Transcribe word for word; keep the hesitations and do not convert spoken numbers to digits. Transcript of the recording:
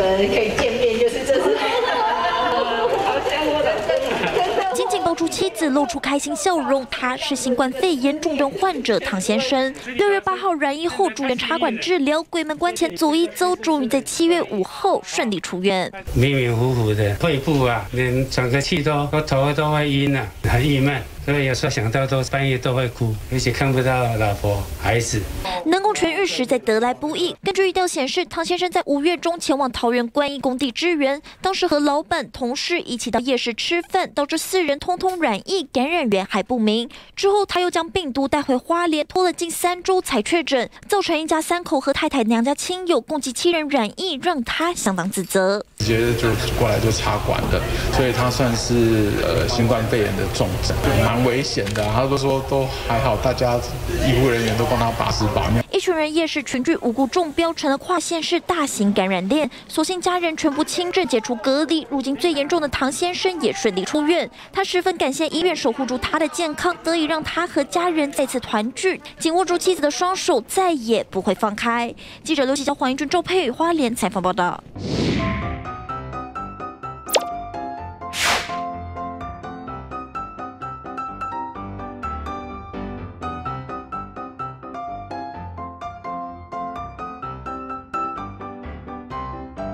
个可以见面，就是这是好像我的真的。 紧紧抱住妻子，露出开心笑容。他是新冠肺炎重症患者唐先生，六月八号染疫后住院插管治疗，鬼门关前走一走，终于在七月五号顺利出院。 迷迷糊糊的，肺部啊，连整个气都，我头都会晕啊，很郁闷。 所以有时候想到都半夜都会哭，而且看不到老婆孩子。 能够痊愈实在得来不易。根据预调显示，唐先生在五月中前往桃园观音工地支援，当时和老板、同事一起到夜市吃饭，导致四人通通染疫，感染源还不明。之后他又将病毒带回花莲，拖了近三周才确诊，造成一家三口和太太娘家亲友共计七人染疫，让他相当自责。 直接就过来就插管了，所以他算是呃新冠肺炎的重症。 蛮危险的、啊，他都说都还好，大家医护人员都帮他把屎把尿。 一群人夜市群聚无故中标，成了跨县市大型感染链。所幸家人全部轻症解除隔离，如今最严重的唐先生也顺利出院。他十分感谢医院守护住他的健康，得以让他和家人再次团聚，紧握住妻子的双手，再也不会放开。记者刘启娇、黄英俊、周佩宇花莲采访报道。